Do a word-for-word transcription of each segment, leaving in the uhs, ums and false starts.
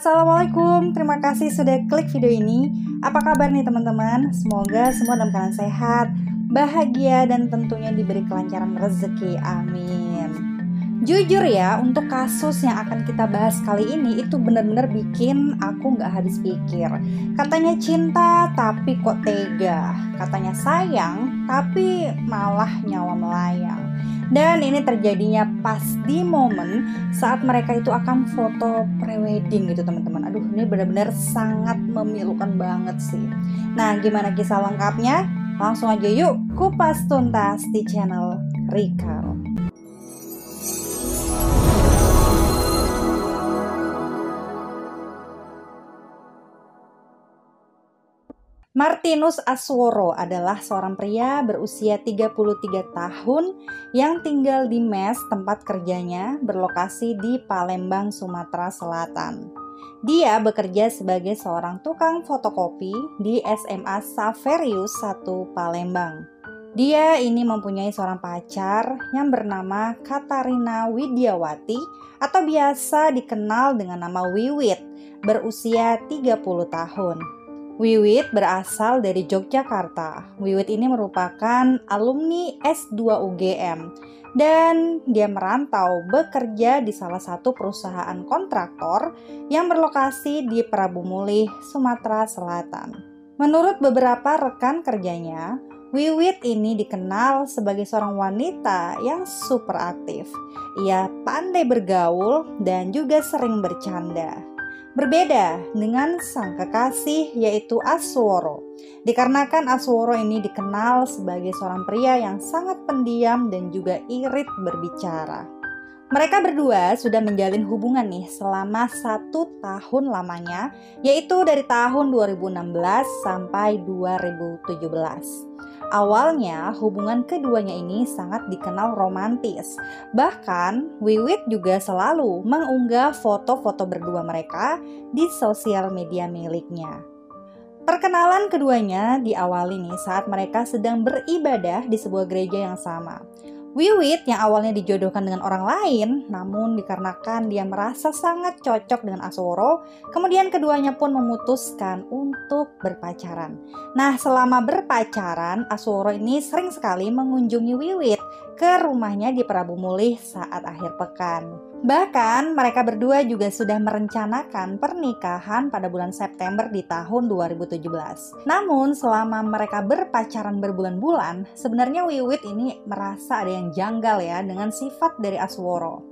Assalamualaikum, terima kasih sudah klik video ini. Apa kabar nih teman-teman? Semoga semua dalam keadaan sehat, bahagia, dan tentunya diberi kelancaran rezeki, amin. Jujur ya, untuk kasus yang akan kita bahas kali ini itu benar-benar bikin aku gak habis pikir. Katanya cinta tapi kok tega, katanya sayang tapi malah nyawa melayang. Dan ini terjadinya pas di momen saat mereka itu akan foto prewedding gitu teman-teman. Aduh, ini benar-benar sangat memilukan banget sih. Nah, gimana kisah lengkapnya? Langsung aja yuk kupas tuntas di channel Rikal. Martinus Asworo adalah seorang pria berusia tiga puluh tiga tahun yang tinggal di mes tempat kerjanya berlokasi di Palembang, Sumatera Selatan. Dia bekerja sebagai seorang tukang fotokopi di S M A Saverius satu Palembang. Dia ini mempunyai seorang pacar yang bernama Katarina Widiawati atau biasa dikenal dengan nama Wiwit, berusia tiga puluh tahun. Wiwit berasal dari Yogyakarta. Wiwit ini merupakan alumni S dua U G M dan dia merantau bekerja di salah satu perusahaan kontraktor yang berlokasi di Prabu Mulih, Sumatera Selatan. Menurut beberapa rekan kerjanya, Wiwit ini dikenal sebagai seorang wanita yang super aktif. Ia pandai bergaul dan juga sering bercanda. Berbeda dengan sang kekasih yaitu Asworo, dikarenakan Asworo ini dikenal sebagai seorang pria yang sangat pendiam dan juga irit berbicara. Mereka berdua sudah menjalin hubungan nih selama satu tahun lamanya, yaitu dari tahun dua ribu enam belas sampai dua ribu tujuh belas. Awalnya hubungan keduanya ini sangat dikenal romantis. Bahkan Wiwit juga selalu mengunggah foto-foto berdua mereka di sosial media miliknya. Perkenalan keduanya diawali nih saat mereka sedang beribadah di sebuah gereja yang sama. Wiwit yang awalnya dijodohkan dengan orang lain, namun dikarenakan dia merasa sangat cocok dengan Asworo, kemudian keduanya pun memutuskan untuk berpacaran. Nah, selama berpacaran, Asworo ini sering sekali mengunjungi Wiwit ke rumahnya di Prabu Mulih saat akhir pekan. Bahkan mereka berdua juga sudah merencanakan pernikahan pada bulan September di tahun dua ribu tujuh belas. Namun selama mereka berpacaran berbulan-bulan, sebenarnya Wiwit ini merasa ada yang janggal ya dengan sifat dari Asworo.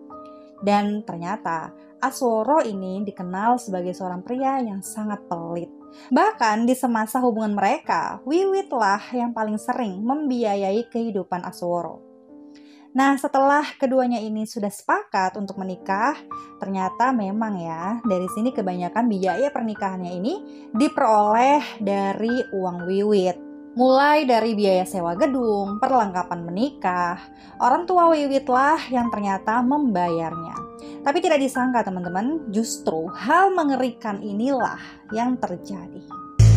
Dan ternyata Asworo ini dikenal sebagai seorang pria yang sangat pelit. Bahkan di semasa hubungan mereka, Wiwitlah yang paling sering membiayai kehidupan Asworo. Nah, setelah keduanya ini sudah sepakat untuk menikah, ternyata memang ya, dari sini kebanyakan biaya pernikahannya ini diperoleh dari uang Wiwit. Mulai dari biaya sewa gedung, perlengkapan menikah, orang tua Wiwitlah yang ternyata membayarnya. Tapi tidak disangka teman-teman, justru hal mengerikan inilah yang terjadi.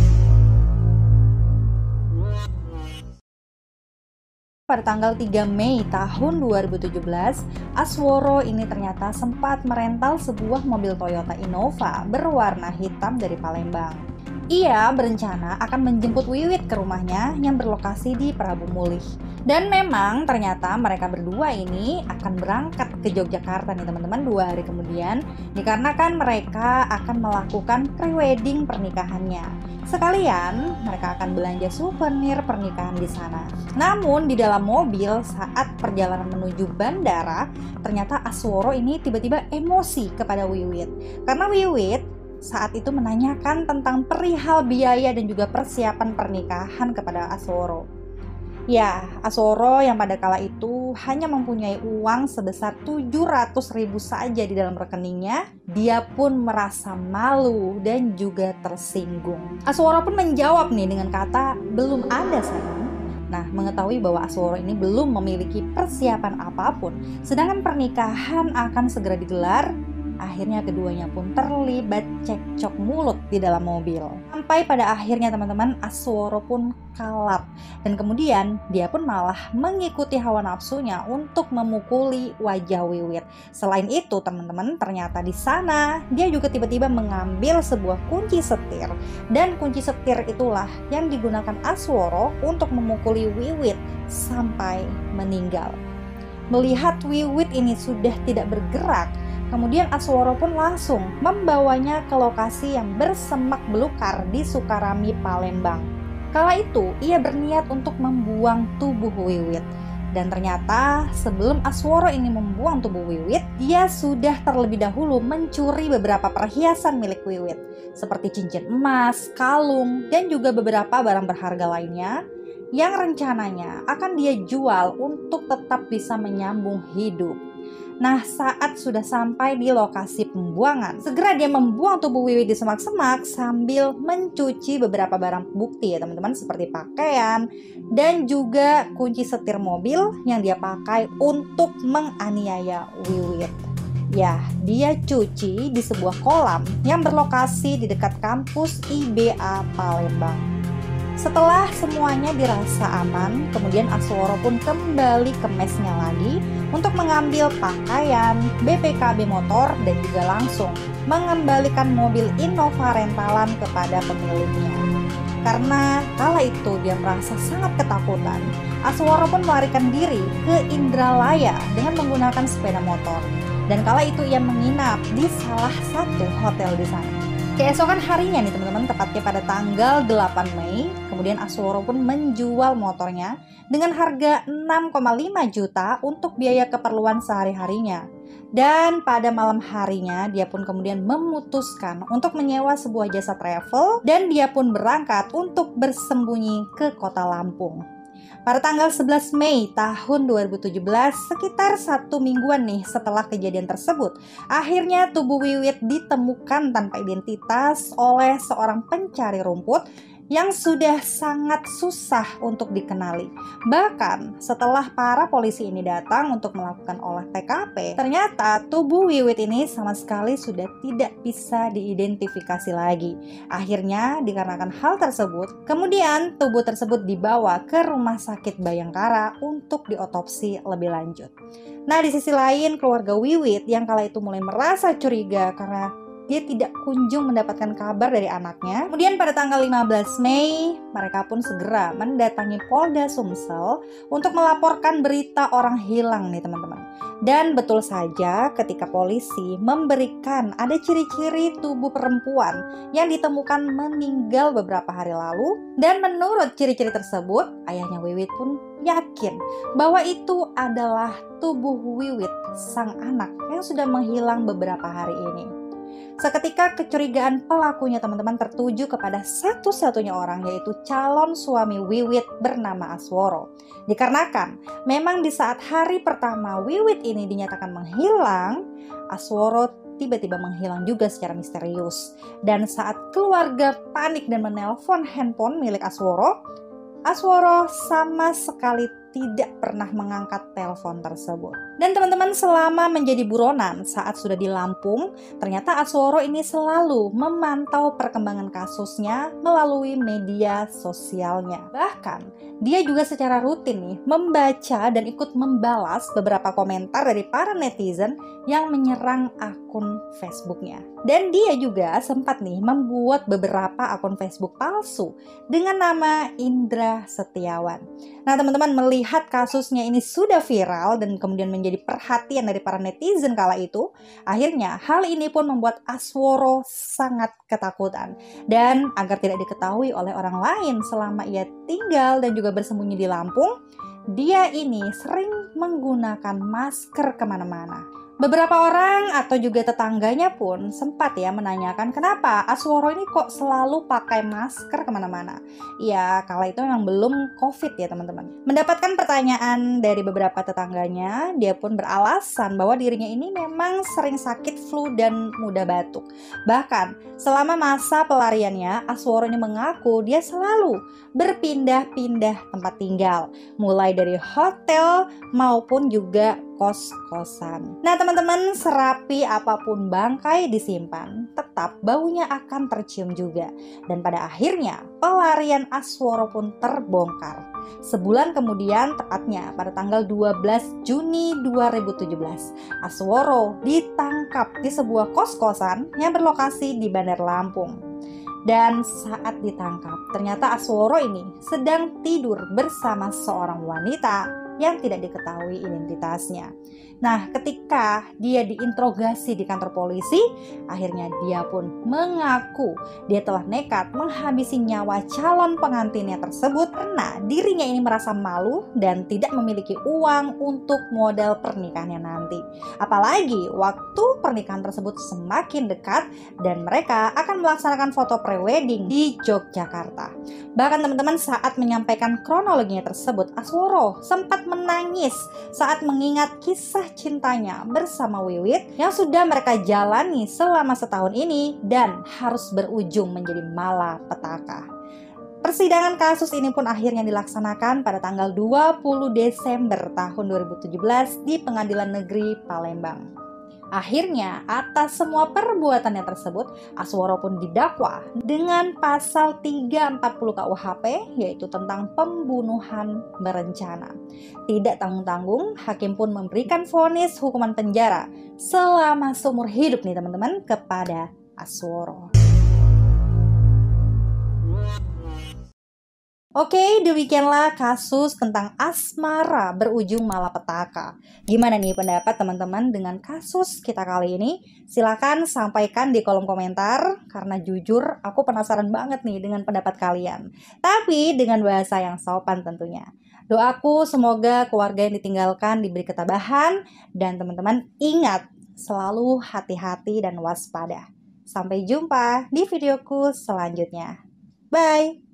Pada tanggal tiga Mei tahun dua ribu tujuh belas, Asworo ini ternyata sempat merental sebuah mobil Toyota Innova berwarna hitam dari Palembang. Ia berencana akan menjemput Wiwit ke rumahnya yang berlokasi di Prabu Mulih. Dan memang ternyata mereka berdua ini akan berangkat ke Yogyakarta nih teman-teman dua hari kemudian, dikarenakan mereka akan melakukan prewedding pernikahannya. Sekalian mereka akan belanja souvenir pernikahan di sana. Namun di dalam mobil saat perjalanan menuju bandara, ternyata Asworo ini tiba-tiba emosi kepada Wiwit. Karena Wiwit saat itu menanyakan tentang perihal biaya dan juga persiapan pernikahan kepada Asworo. Ya, Asworo yang pada kala itu hanya mempunyai uang sebesar tujuh ratus ribu saja di dalam rekeningnya, dia pun merasa malu dan juga tersinggung. Asworo pun menjawab nih dengan kata, "Belum ada sayang." Nah, mengetahui bahwa Asworo ini belum memiliki persiapan apapun, sedangkan pernikahan akan segera digelar, Akhirnya keduanya pun terlibat cekcok mulut di dalam mobil. Sampai pada akhirnya teman-teman, Asworo pun kalap. Dan kemudian dia pun malah mengikuti hawa nafsunya untuk memukuli wajah Wiwit. Selain itu teman-teman, ternyata di sana dia juga tiba-tiba mengambil sebuah kunci setir. Dan kunci setir itulah yang digunakan Asworo untuk memukuli Wiwit sampai meninggal. Melihat Wiwit ini sudah tidak bergerak, kemudian Asworo pun langsung membawanya ke lokasi yang bersemak belukar di Sukarami, Palembang. Kala itu ia berniat untuk membuang tubuh Wiwit. Dan ternyata sebelum Asworo ini membuang tubuh Wiwit, dia sudah terlebih dahulu mencuri beberapa perhiasan milik Wiwit, seperti cincin emas, kalung, dan juga beberapa barang berharga lainnya yang rencananya akan dia jual untuk tetap bisa menyambung hidup. Nah, saat sudah sampai di lokasi pembuangan, segera dia membuang tubuh Wiwit di semak-semak sambil mencuci beberapa barang bukti ya teman-teman, seperti pakaian dan juga kunci setir mobil yang dia pakai untuk menganiaya Wiwit. Ya, dia cuci di sebuah kolam yang berlokasi di dekat kampus I B A Palembang. Setelah semuanya dirasa aman, kemudian Asworo pun kembali ke mesnya lagi untuk mengambil pakaian, B P K B motor, dan juga langsung mengembalikan mobil Innova rentalan kepada pemiliknya. Karena kala itu dia merasa sangat ketakutan, Asworo pun melarikan diri ke Indralaya dengan menggunakan sepeda motor. Dan kala itu ia menginap di salah satu hotel di sana. Keesokan harinya nih teman-teman, tepatnya pada tanggal delapan Mei, kemudian Asworo pun menjual motornya dengan harga enam koma lima juta untuk biaya keperluan sehari-harinya. Dan pada malam harinya dia pun kemudian memutuskan untuk menyewa sebuah jasa travel dan dia pun berangkat untuk bersembunyi ke kota Lampung. Pada tanggal sebelas Mei tahun dua ribu tujuh belas, sekitar satu mingguan nih setelah kejadian tersebut, akhirnya tubuh Wiwit ditemukan tanpa identitas oleh seorang pencari rumput yang sudah sangat susah untuk dikenali. Bahkan setelah para polisi ini datang untuk melakukan olah T K P, ternyata tubuh Wiwit ini sama sekali sudah tidak bisa diidentifikasi lagi. Akhirnya dikarenakan hal tersebut, kemudian tubuh tersebut dibawa ke Rumah Sakit Bayangkara untuk diotopsi lebih lanjut. Nah, di sisi lain keluarga Wiwit yang kala itu mulai merasa curiga karena dia tidak kunjung mendapatkan kabar dari anaknya. Kemudian pada tanggal lima belas Mei, mereka pun segera mendatangi Polda Sumsel untuk melaporkan berita orang hilang nih teman-teman. Dan betul saja ketika polisi memberikan ada ciri-ciri tubuh perempuan yang ditemukan meninggal beberapa hari lalu. Dan menurut ciri-ciri tersebut, ayahnya Wiwit pun yakin bahwa itu adalah tubuh Wiwit, sang anak yang sudah menghilang beberapa hari ini. Seketika kecurigaan pelakunya teman-teman tertuju kepada satu-satunya orang, yaitu calon suami Wiwit bernama Asworo. Dikarenakan memang di saat hari pertama Wiwit ini dinyatakan menghilang, Asworo tiba-tiba menghilang juga secara misterius. Dan saat keluarga panik dan menelpon handphone milik Asworo, Asworo sama sekali tidak pernah mengangkat telepon tersebut. Dan teman-teman, selama menjadi buronan saat sudah di Lampung, ternyata Asworo ini selalu memantau perkembangan kasusnya melalui media sosialnya. Bahkan dia juga secara rutin nih membaca dan ikut membalas beberapa komentar dari para netizen yang menyerang akun Facebooknya. Dan dia juga sempat nih membuat beberapa akun Facebook palsu dengan nama Indra Setiawan. Nah teman-teman, melihat kasusnya ini sudah viral dan kemudian menjadi perhatian dari para netizen kala itu, akhirnya hal ini pun membuat Asworo sangat ketakutan. Dan agar tidak diketahui oleh orang lain selama ia tinggal dan juga bersembunyi di Lampung, dia ini sering menggunakan masker kemana-mana. Beberapa orang atau juga tetangganya pun sempat ya menanyakan kenapa Asworo ini kok selalu pakai masker kemana-mana. Ya kala itu memang belum COVID ya teman-teman. Mendapatkan pertanyaan dari beberapa tetangganya, dia pun beralasan bahwa dirinya ini memang sering sakit flu dan mudah batuk. Bahkan selama masa pelariannya, Asworo ini mengaku dia selalu berpindah-pindah tempat tinggal, mulai dari hotel maupun juga kos-kosan. Nah teman-teman, serapi apapun bangkai disimpan, tetap baunya akan tercium juga. Dan pada akhirnya pelarian Asworo pun terbongkar. Sebulan kemudian, tepatnya pada tanggal dua belas Juni dua ribu tujuh belas, Asworo ditangkap di sebuah kos-kosan yang berlokasi di Bandar Lampung. Dan saat ditangkap, ternyata Asworo ini sedang tidur bersama seorang wanita yang tidak diketahui identitasnya. Nah, ketika dia diinterogasi di kantor polisi, akhirnya dia pun mengaku dia telah nekat menghabisi nyawa calon pengantinnya tersebut karena dirinya ini merasa malu dan tidak memiliki uang untuk modal pernikahannya nanti. Apalagi waktu pernikahan tersebut semakin dekat dan mereka akan melaksanakan foto prewedding di Yogyakarta. Bahkan teman-teman, saat menyampaikan kronologinya tersebut, Asworo sempat menangis saat mengingat kisah cintanya bersama Wiwit yang sudah mereka jalani selama setahun ini dan harus berujung menjadi malapetaka. Persidangan kasus ini pun akhirnya dilaksanakan pada tanggal dua puluh Desember tahun dua ribu tujuh belas di Pengadilan Negeri Palembang. Akhirnya, atas semua perbuatannya tersebut, Asworo pun didakwa dengan pasal tiga ratus empat puluh K U H P, yaitu tentang pembunuhan berencana. Tidak tanggung-tanggung, hakim pun memberikan vonis hukuman penjara selama seumur hidup nih teman-teman kepada Asworo. Oke, demikianlah kasus tentang asmara berujung malapetaka. Gimana nih pendapat teman-teman dengan kasus kita kali ini? Silahkan sampaikan di kolom komentar, karena jujur aku penasaran banget nih dengan pendapat kalian. Tapi dengan bahasa yang sopan tentunya. Doaku semoga keluarga yang ditinggalkan diberi ketabahan, dan teman-teman ingat selalu hati-hati dan waspada. Sampai jumpa di videoku selanjutnya. Bye!